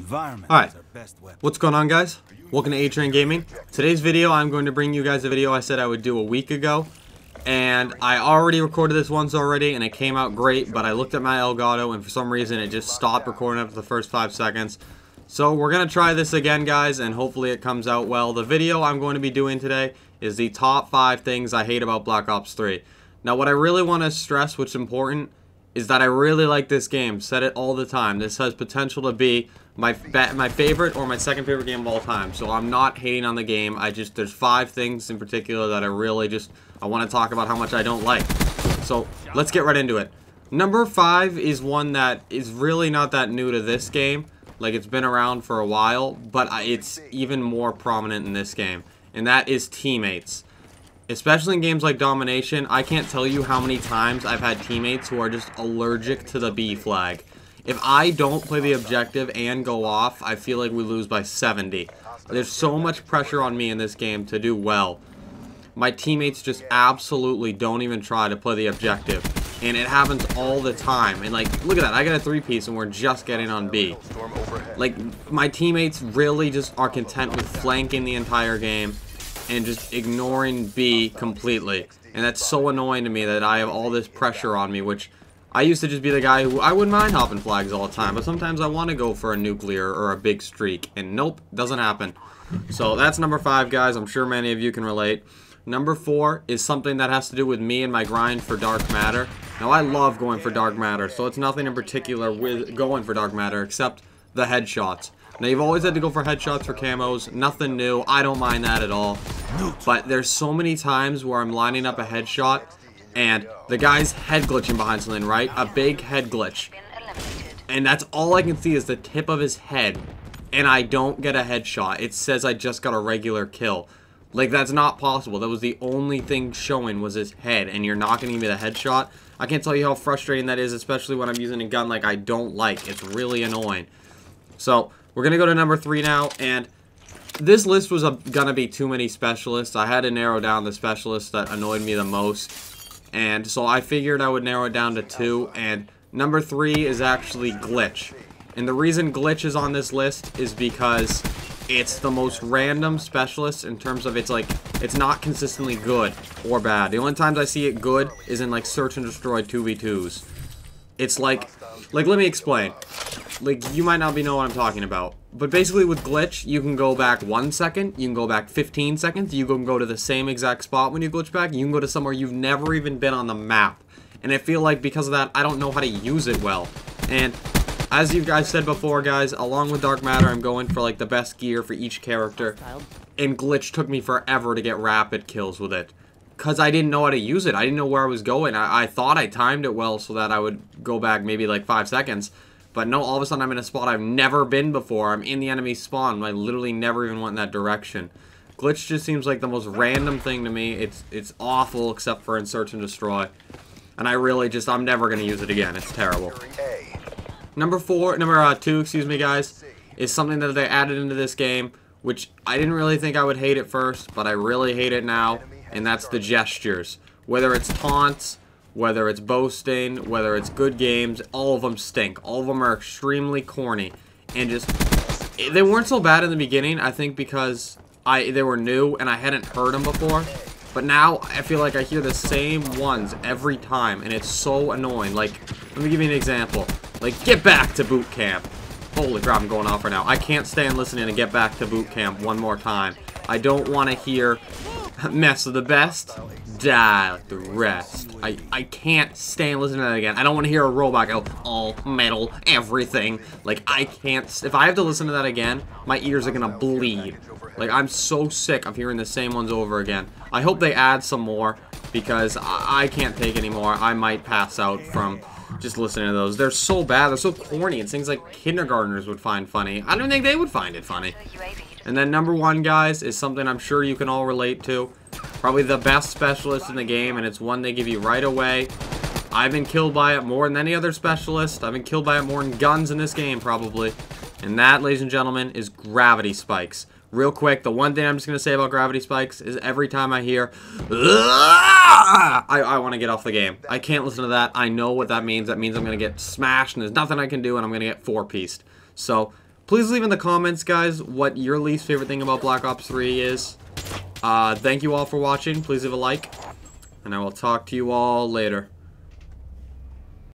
Alright, what's going on, guys? Welcome to A-Train Gaming. Today's video, I'm going to bring you guys a video I said I would do a week ago. And I already recorded this once already, and it came out great, but I looked at my Elgato, and for some reason, it just stopped recording after the first 5 seconds. So we're going to try this again, guys, and hopefully it comes out well. The video I'm going to be doing today is the top 5 things I hate about Black Ops 3. Now, what I really want to stress, which is important, is that I really like this game. Said it all the time. This has potential to be my favorite or my second favorite game of all time. So I'm not hating on the game. There's 5 things in particular that I want to talk about how much I don't like. So let's get right into it. Number 5 is one that is really not that new to this game. Like, it's been around for a while, but it's even more prominent in this game. And that is teammates. Especially in games like Domination, I can't tell you how many times I've had teammates who are just allergic to the B flag. If I don't play the objective and go off, I feel like we lose by 70. There's so much pressure on me in this game to do well. My teammates just absolutely don't even try to play the objective. And it happens all the time. And, like, look at that. I got a 3-piece and we're just getting on B. Like, my teammates really just are content with flanking the entire game and just ignoring B completely. And that's so annoying to me that I have all this pressure on me, which I used to just be the guy who, I wouldn't mind hopping flags all the time, but sometimes I want to go for a nuclear or a big streak, and nope, doesn't happen. So that's number 5, guys. I'm sure many of you can relate. Number 4 is something that has to do with me and my grind for Dark Matter. Now, I love going for Dark Matter, so it's nothing in particular with going for Dark Matter except the headshots. Now, you've always had to go for headshots for camos. Nothing new. I don't mind that at all. But there's so many times where I'm lining up a headshot and the guy's head glitching behind something, right? A big head glitch. And that's all I can see is the tip of his head. And I don't get a headshot. It says I just got a regular kill. Like, that's not possible. That was the only thing showing was his head. And you're not going to give me the headshot. I can't tell you how frustrating that is, especially when I'm using a gun like I don't like. It's really annoying. So we're going to go to number 3 now, and this list was going to be too many specialists. I had to narrow down the specialists that annoyed me the most, and so I figured I would narrow it down to 2, and number 3 is actually Glitch. And the reason Glitch is on this list is because it's the most random specialist in terms of it's not consistently good or bad. The only times I see it good is in, like, Search and Destroy 2v2s. It's like, let me explain. Like, you might not know what I'm talking about. But basically with Glitch, you can go back 1 second, you can go back 15 seconds, you can go to the same exact spot when you glitch back, you can go to somewhere you've never even been on the map. And I feel like because of that, I don't know how to use it well. And as you guys said before, guys, along with Dark Matter, I'm going for, like, the best gear for each character. And Glitch took me forever to get rapid kills with it. Because I didn't know how to use it. I didn't know where I was going. I thought I timed it well so that I would go back maybe like 5 seconds. But no, all of a sudden I'm in a spot I've never been before. I'm in the enemy spawn. I literally never even went in that direction. Glitch just seems like the most random thing to me. It's awful except for in Search and Destroy. And I'm never going to use it again. It's terrible. Number 2, excuse me, guys, is something that they added into this game, which I didn't really think I would hate at first, but I really hate it now. And that's the gestures. Whether it's taunts, whether it's boasting, whether it's good games, all of them stink. All of them are extremely corny. And just, they weren't so bad in the beginning, I think because they were new and I hadn't heard them before. But now, I feel like I hear the same ones every time, and it's so annoying. Like, let me give you an example. Like, get back to boot camp. Holy crap, I'm going off right now. I can't stand listening to Get Back to Boot Camp one more time. I don't want to hear mess with the best, die like the rest. I can't stand listening to that again. I don't want to hear a robot go, all metal, everything. Like, I can't. If I have to listen to that again, my ears are going to bleed. Like, I'm so sick of hearing the same ones over again. I hope they add some more, because I can't take anymore. I might pass out from just listening to those. They're so bad. They're so corny. It's things like kindergartners would find funny. I don't think they would find it funny. And then number 1, guys, is something I'm sure you can all relate to. Probably the best specialist in the game, and it's one they give you right away. I've been killed by it more than any other specialist. I've been killed by it more than guns in this game, probably. And that, ladies and gentlemen, is gravity spikes. Real quick, the one thing I'm just going to say about gravity spikes is every time I hear, I want to get off the game. I can't listen to that. I know what that means. That means I'm going to get smashed, and there's nothing I can do, and I'm going to get 4-pieced. So, Please leave in the comments, guys, what your least favorite thing about Black Ops 3 is. Thank you all for watching. Please leave a like, and I will talk to you all later.